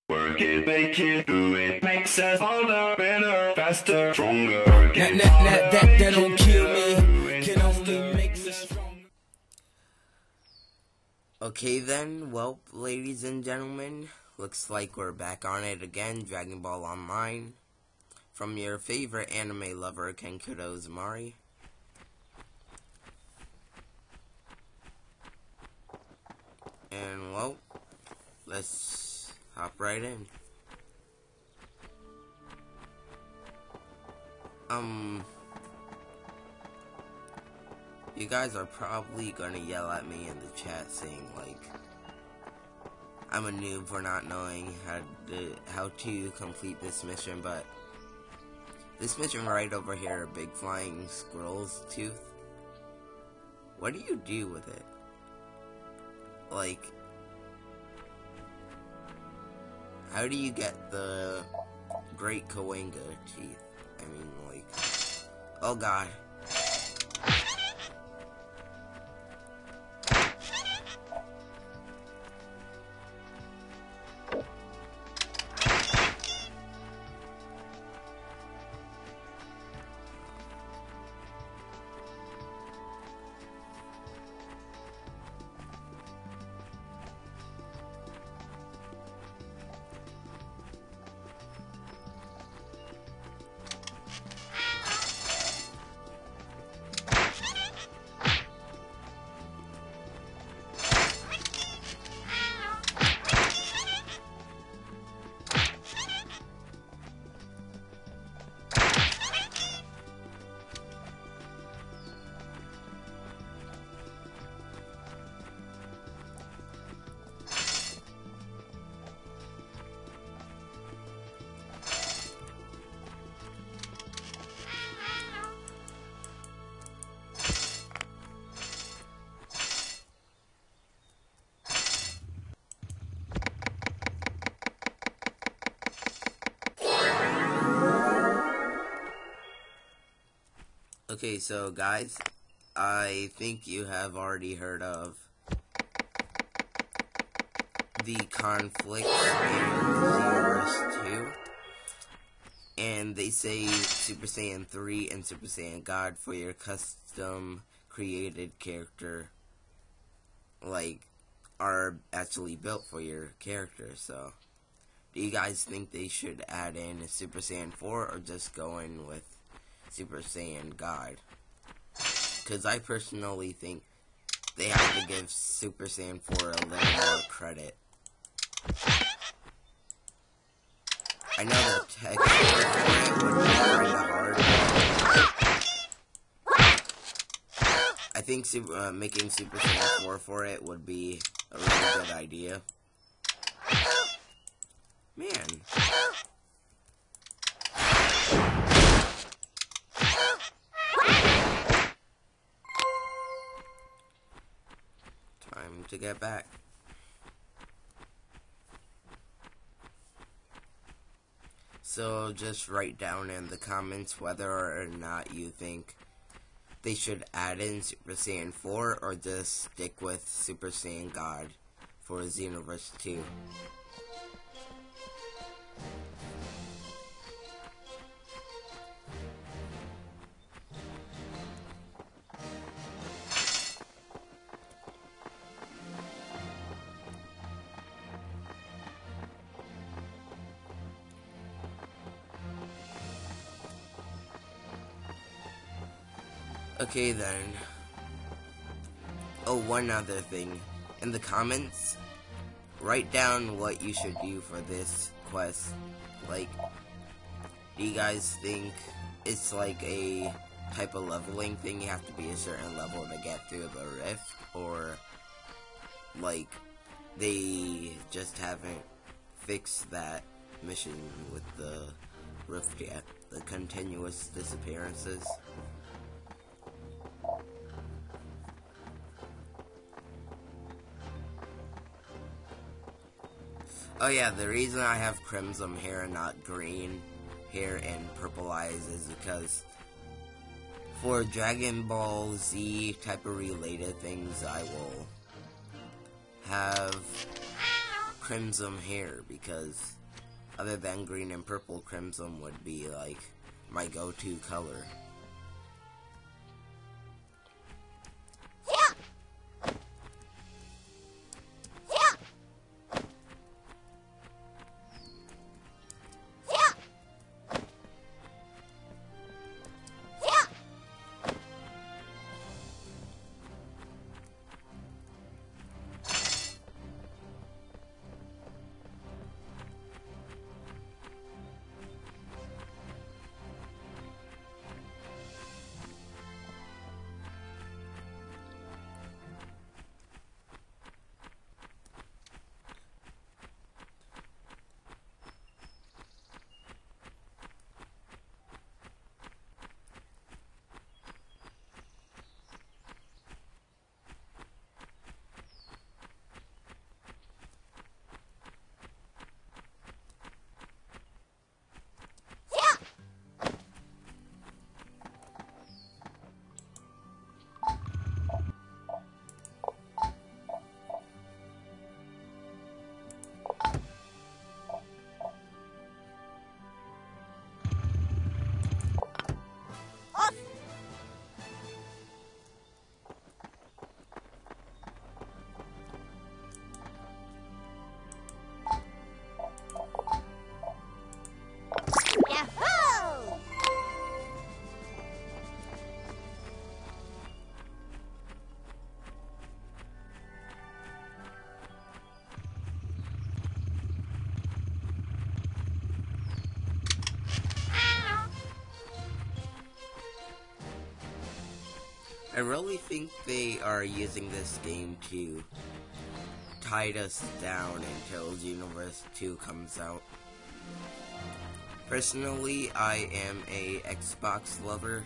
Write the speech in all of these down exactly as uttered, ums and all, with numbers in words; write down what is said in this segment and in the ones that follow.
Work it, make it, do it, makes us harder, better, faster, stronger. Work That, it, that, that, that, that don't kill me, can only make us stronger. Okay then, well, ladies and gentlemen, looks like we're back on it again, Dragon Ball Online, from your favorite anime lover, Kenkudo Zamari. And, well, let's hop right in. Um, you guys are probably gonna yell at me in the chat saying, like, I'm a noob for not knowing how to, how to complete this mission, but this mission right over here, Big Flying Squirrel's Tooth, what do you do with it? Like, how do you get the Great Kawanga teeth? I mean, like, oh god. Okay, so guys, I think you have already heard of the conflicts in Xenoverse two, and they say Super Saiyan three and Super Saiyan God for your custom created character, like, are actually built for your character. So, do you guys think they should add in a Super Saiyan four or just go in with Super Saiyan God? Because I personally think they have to give Super Saiyan four a little more credit. I know the texture for it would be kinda hard. I think super, uh, making Super Saiyan four for it would be a really good idea. Man. Time to get back. So just write down in the comments whether or not you think they should add in Super Saiyan four or just stick with Super Saiyan God for Xenoverse two. Okay then. Oh, one other thing. In the comments, write down what you should do for this quest. Like, do you guys think it's like a type of leveling thing? You have to be a certain level to get through the rift? Or, like, they just haven't fixed that mission with the rift yet? The continuous disappearances? Oh yeah, the reason I have crimson hair and not green hair and purple eyes is because for Dragon Ball Z type of related things, I will have crimson hair, because other than green and purple, crimson would be like my go-to color. I really think they are using this game to tide us down until Xenoverse two comes out. Personally, I am a Xbox lover.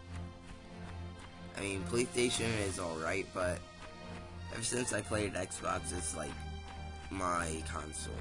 I mean, PlayStation is alright, but ever since I played Xbox, it's like my console.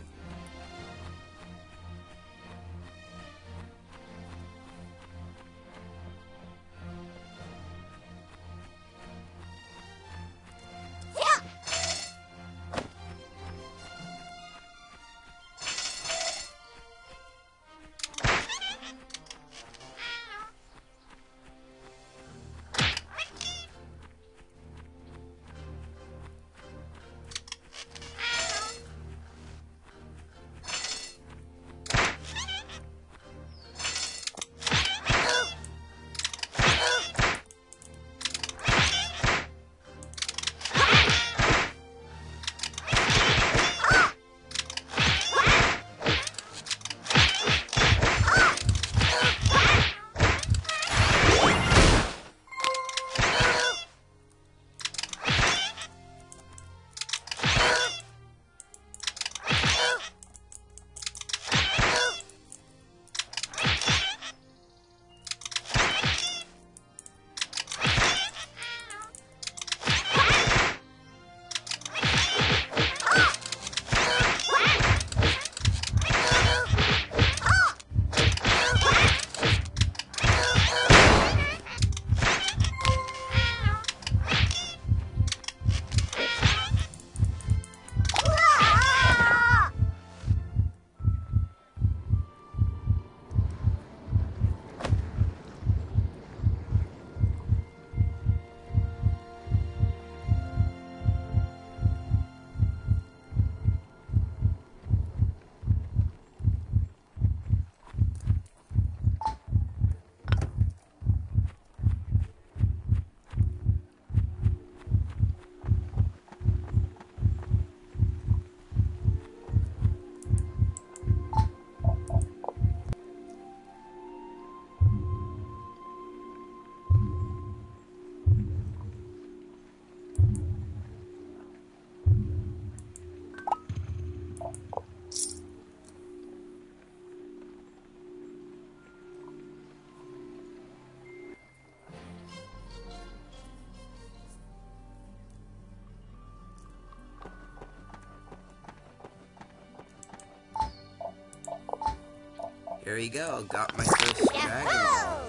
Here we go, got my first Dragon Ball.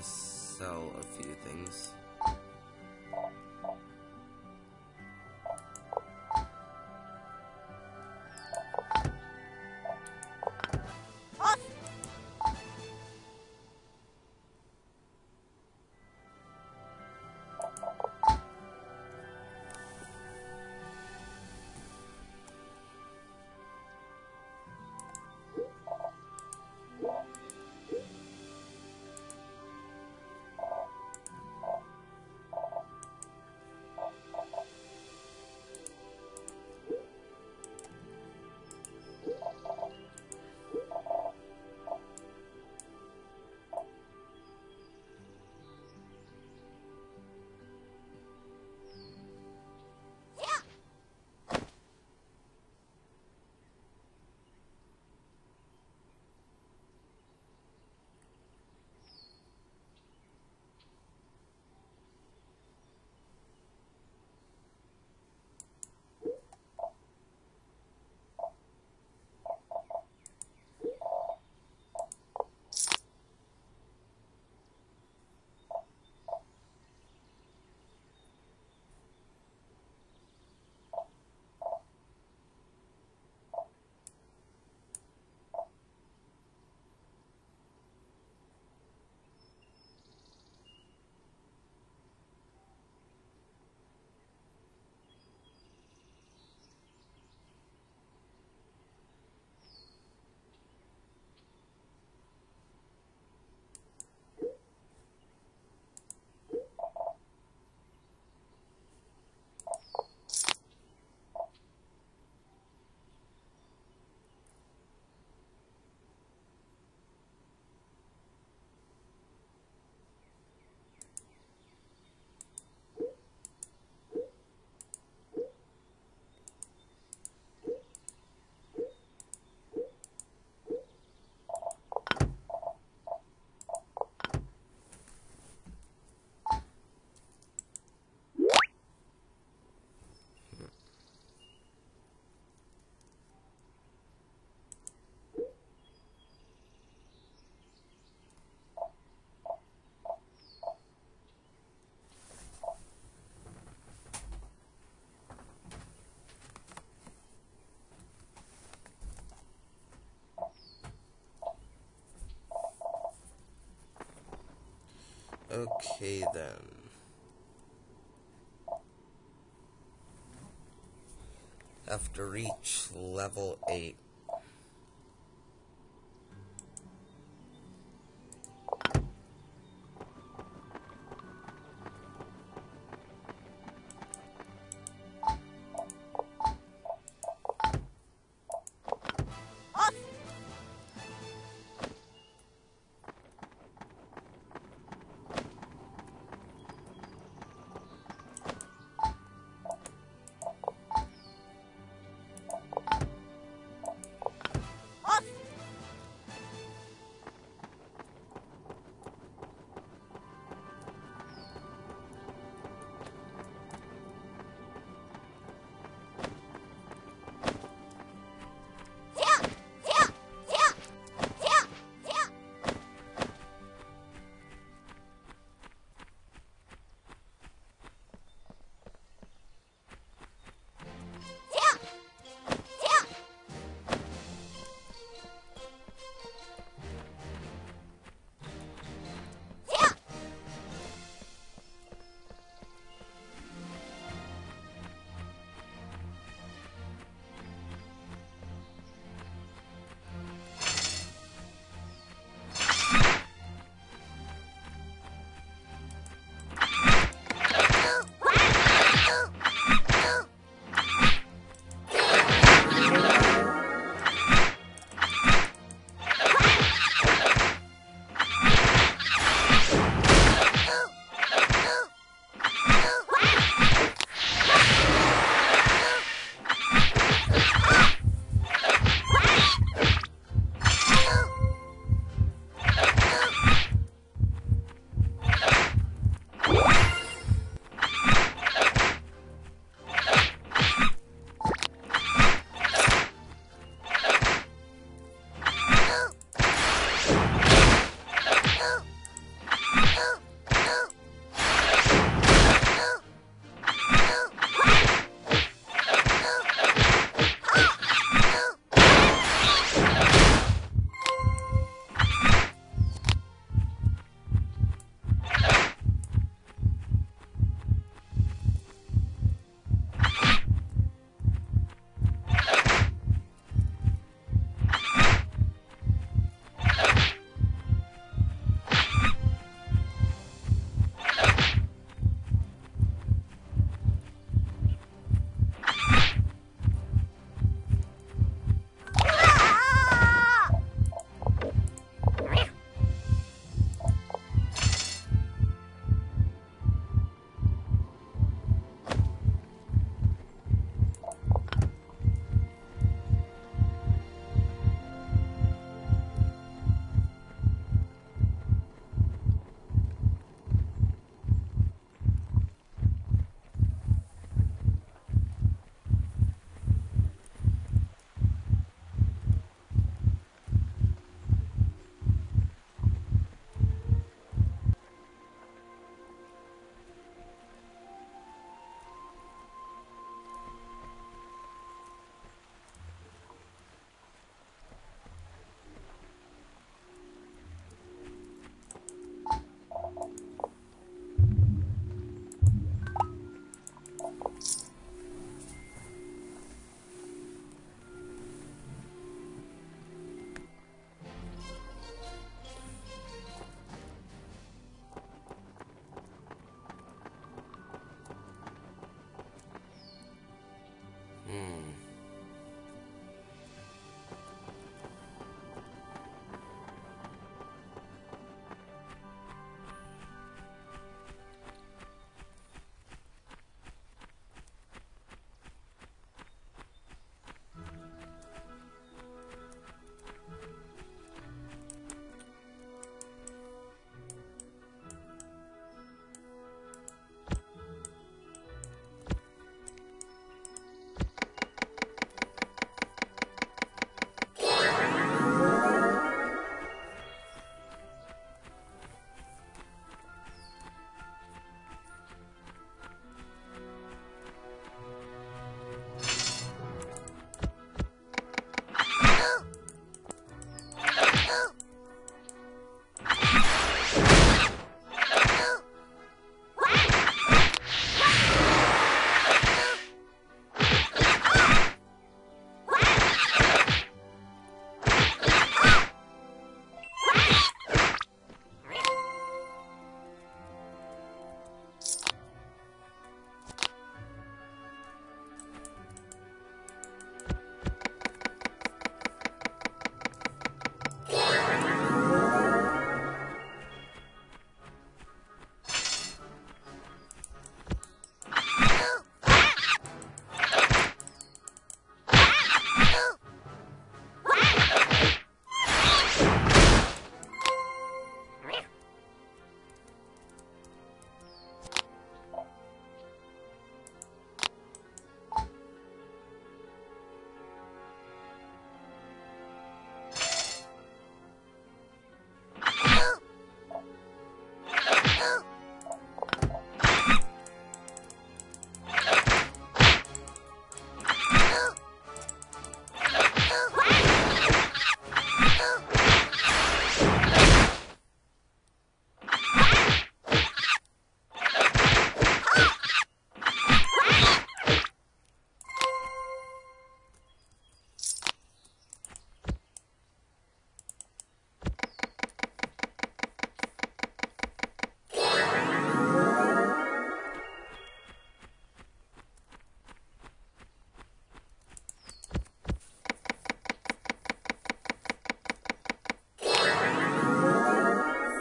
just sell a few things. Okay then. Have to reach level eight.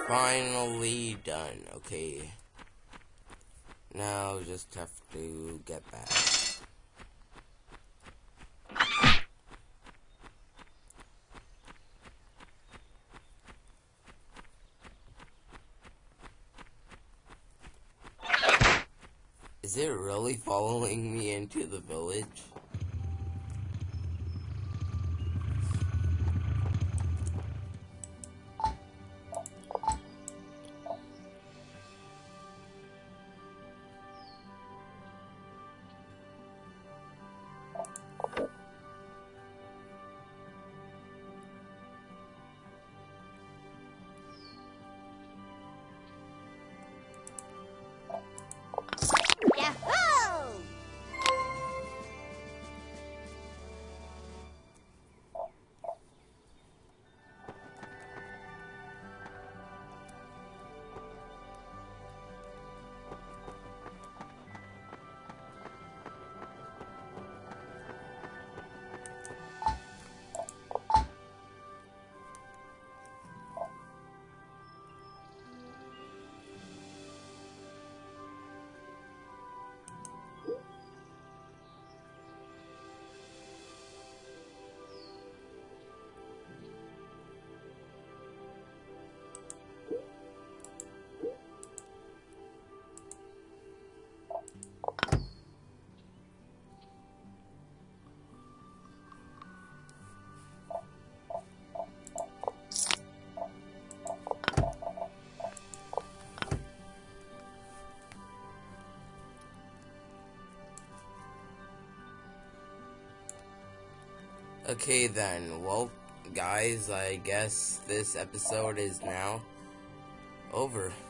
finally done. Okay. Now just have to get back. Is it really following me into the village? Yahoo! Okay then, well, guys, I guess this episode is now over.